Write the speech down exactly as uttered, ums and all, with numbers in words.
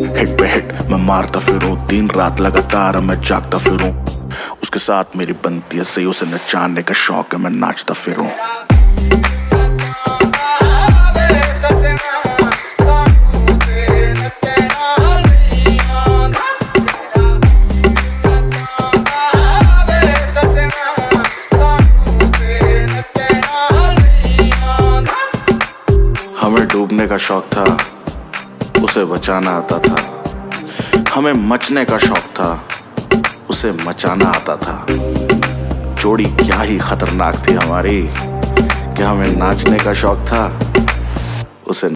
Hit पे hit मैं मारता फिरूं, दिन रात लगातार मैं जागता फिरूं। उसके साथ मेरी बनती है सही, उसे नचाने का शौक है, मैं नाचता फिरूं। हमें डूबने का शौक था, उसे बचाना आता था। हमें मचने का शौक था, उसे मचाना आता था। जोड़ी क्या ही खतरनाक थी हमारी कि हमें नाचने का शौक था, उसे